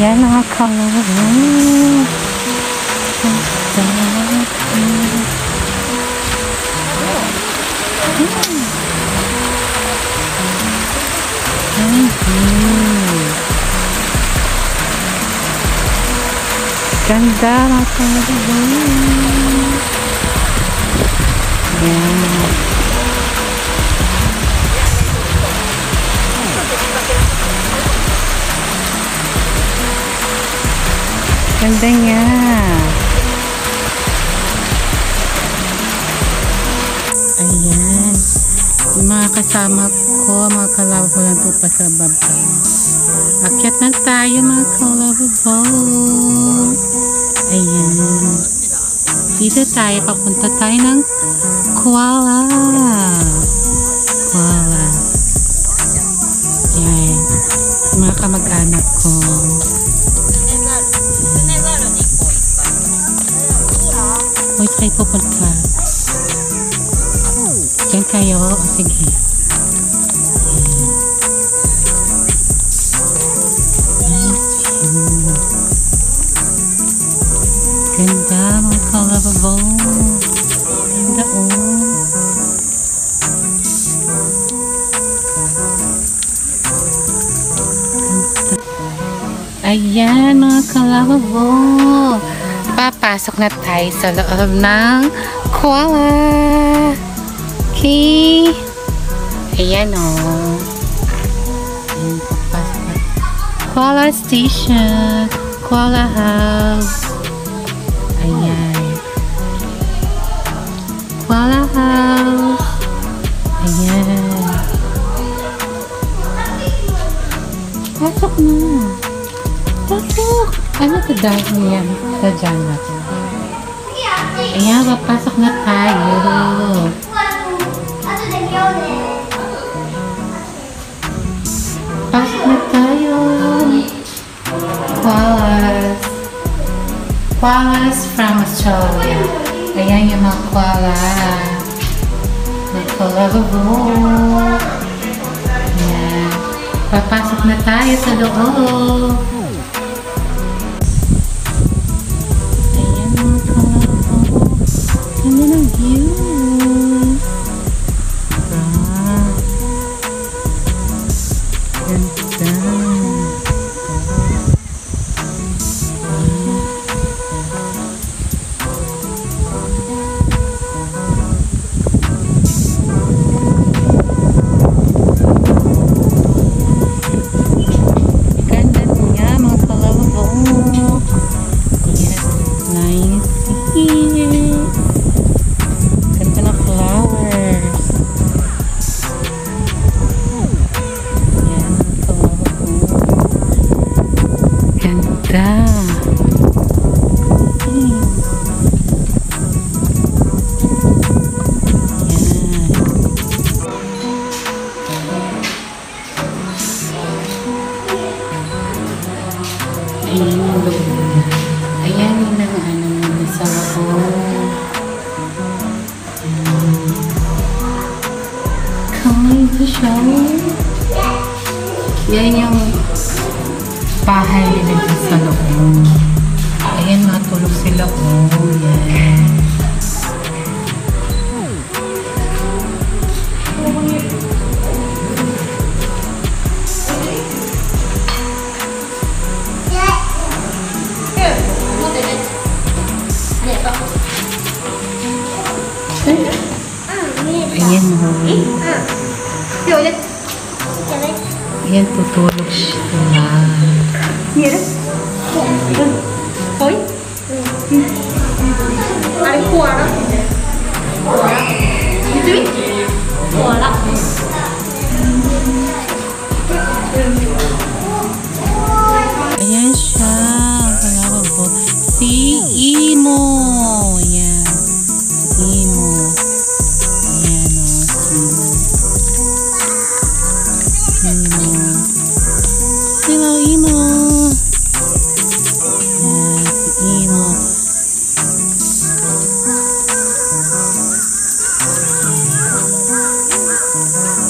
Ayan mga kalawag. Ganda mga kalawag. Ayan. Ganda niya. Ayan. Yung mga kasama ko, mga kalabo na ito pa sa baba. Akyat na tayo mga kalabo. Ayan. Dito tayo, papunta tayo ng Kuala. Kuala. Ayan. Mga kamag-anak ko. Uy, tayo pupunta. Diyan kayo. O, sige. Ganda mga kalababo. Ganda o. Ayan mga kalababo. Papasok na tayo sa loob ng Kuala. Okay. Ayan o. Ayan, papasok na. Kuala Station. Kuala House. Ayan. Kuala House. Ayan. Pasok na. Pasok. Ano ito dahil yan? Sa dyan na ito. Ayan, papasok na tayo. Pasok na tayo. Koalas. Koalas from Australia. Ayan yung mga koala. Mga koalabo. Ayan. Papasok na tayo sa loob. Ganda ng view. Ganda. Ganda niya mga kalawabo. Yes, nice here. Ayan yung ano nasa loob. Coming to show. Yan yung bahay nila dito sa loob. Ayan, matulog sila. Oh, yan. Ayan mo. Ayan, tutulog siya. Hoy? Ada kuala. Itu? Kuala. Ayan siya. Kalawabo. Si Imo. Ayan. Si Imo. Ayan o. Imo. Hello, Imo. Ayan, si Imo.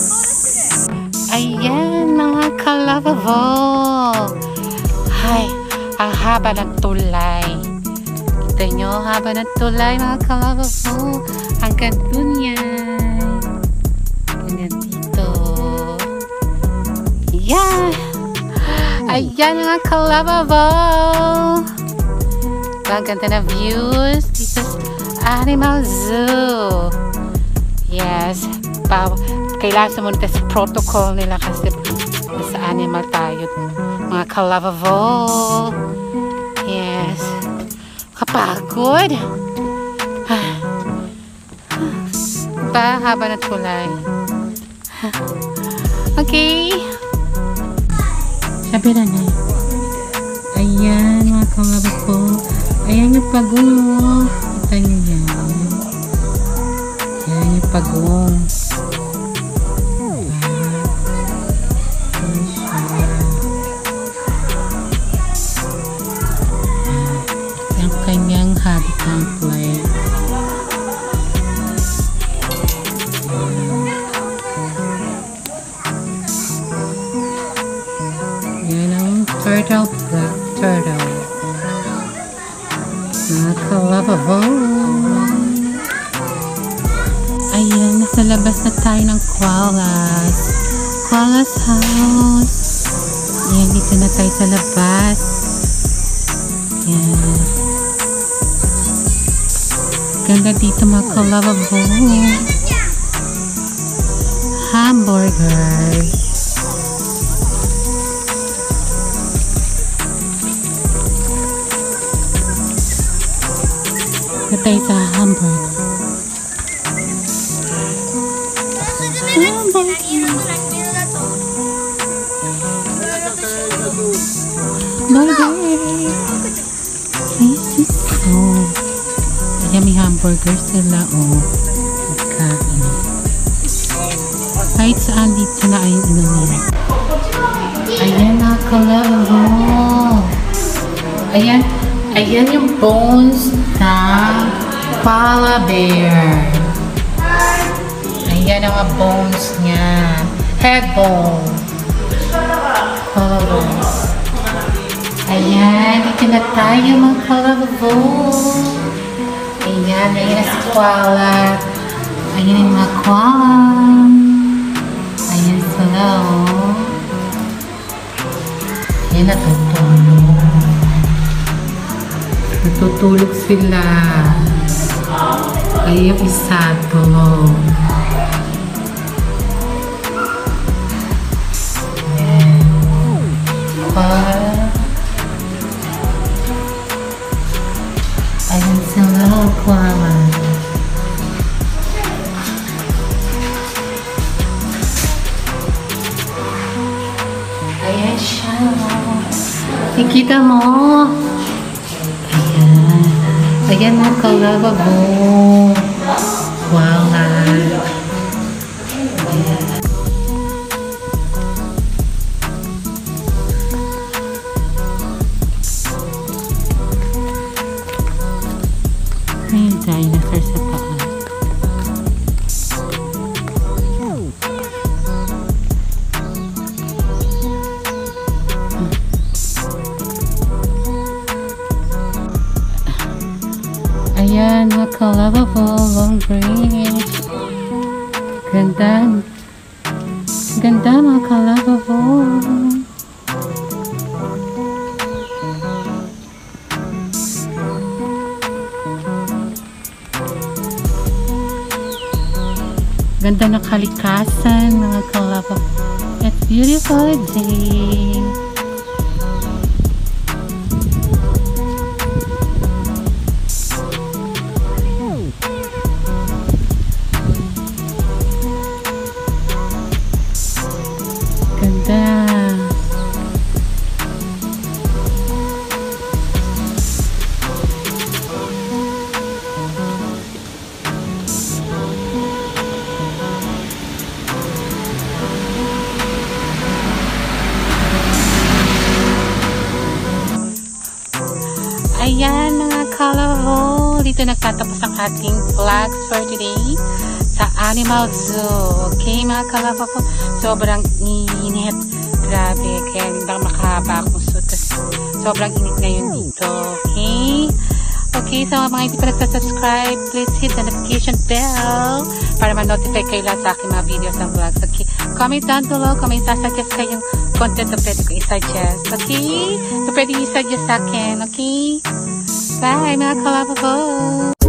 Ayan mga kalawabo. Hi. haba ng tulay. Kita nyo, haba ng tulay mga kalaba po. Hanggang dun yan. Hanggang dito. Yan. Ayan mga kalaba po. Ang ganda na views dito sa Animal Zoo. Yes. Kailangan sumunod sa protocol nila kasi sa animal tayo. Mga kalaba po. Yes. Kapagod. Haba na tulay. Okay. Sabi na na. Ayan mga kalaba ko. Ayan yung pagong. Kita nyo yan. Ayan yung pagong. Ang kanyang habitat play. Yan ang turtle, black turtle. Nakalaba po. Ayan, nasa labas na tayo ng koalas. Koalas house. Ayan, dito na tayo sa labas. Ayan. Ganda dito mga kalaba po. Hamburgers. Tayo sa hamburger. Burger. This is so yummy hamburger sila kain. Kahit saan dito na ay nila. Ayan na kalabo. Ayan yung bones ng koala bear. Ayan ang mga bones niya. Head bone. Koala bones. Ayan, dito na tayo mga kalabo. Ayan na si koala. Ayan yung mga koala. Ayan sila Ayan natutulog. Natutulog sila. Ay, yung isa tulog. Ayan. Ayan sila, koala. Ayan siya. Nakikita mo? Ayan mga kalaba po. Wow nga. May dinosaur sa taas. Ayan, mga kalaba po, Long Bridge. Ganda. Ganda, mga kalaba po. Ganda na kalikasan, mga kalaba. It's beautiful day. Ganda. Ayan mga kalabo, dito nagtatapos ang ating vlogs for today sa Animal Zoo. Okay mga kalabo po, sobrang init. Grabe, kaya hindi makahaba akong suot. sobrang init ngayon dito. Okay? Okay, so mga hindi pa nagsa-subscribe, please hit the notification bell para ma-notify kayo lahat sa aking mga videos and vlogs. Okay? Comment down below kung may sasuggest kayong content na pwede ko i-suggest. Okay? So, pwede i-suggest sa akin. Okay? Bye, mga kalababo!